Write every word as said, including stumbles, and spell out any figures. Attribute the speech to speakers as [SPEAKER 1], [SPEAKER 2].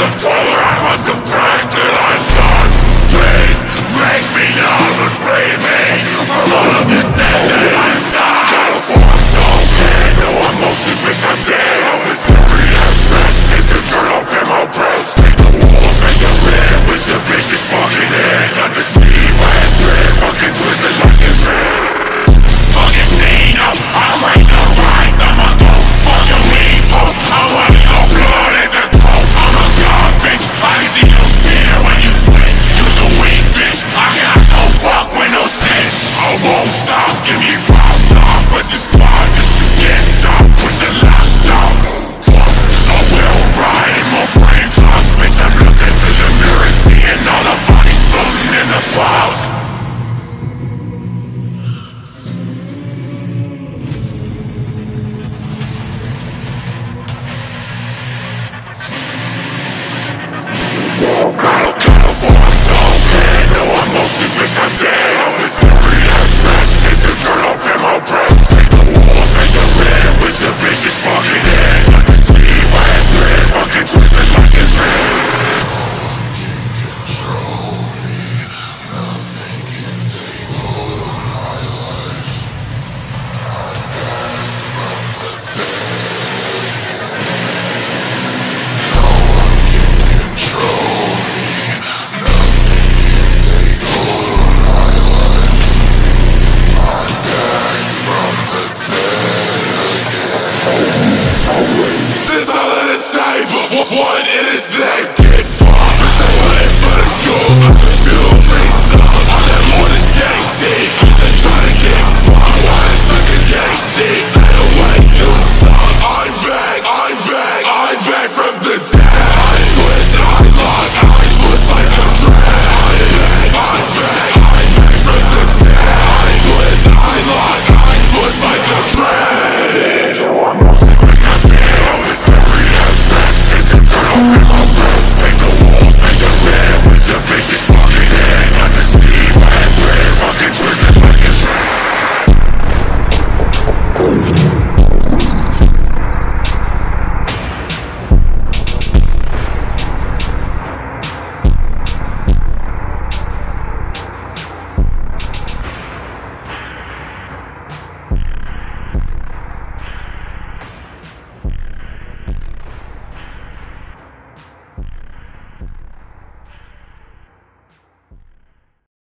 [SPEAKER 1] the father, I must confess that I'm done. Please, make me numb and free me from all of this death that I've done. Gotta fuck, don't care, no emotions, bitch, I'm dead. Hope is buried at rest, takes the dirt up in my breath. Take the walls, make the red, with the bitch's fucking head. Got the steam, red thread, fucking twisted like it's red. Fucking scene up, I'm ready to rise, I'ma go fucking weed, oh, I wanna go blood as a throat. I'm a god, bitch, I can see your fear when you switch. You's a weak bitch, I cannot go fuck with no snitch. I won't stop, get me popped off with the spot that you get dropped with the lockjaw. I will ride in my brain clogs, bitch, I'm looking through the mirror, seeing all the bodies floating in the fog. Bitch, I'm dead, hope is buried at rest. Takes the dirt up in my breath. Take the walls, make the red, with the bitch's fucking head. Got the steam, red thread, fucking twisted like it's red. Control me, nothing can take over my life. I'm back from the dead again. No one can control me, nothing can take over. This all in a tape, what in his name?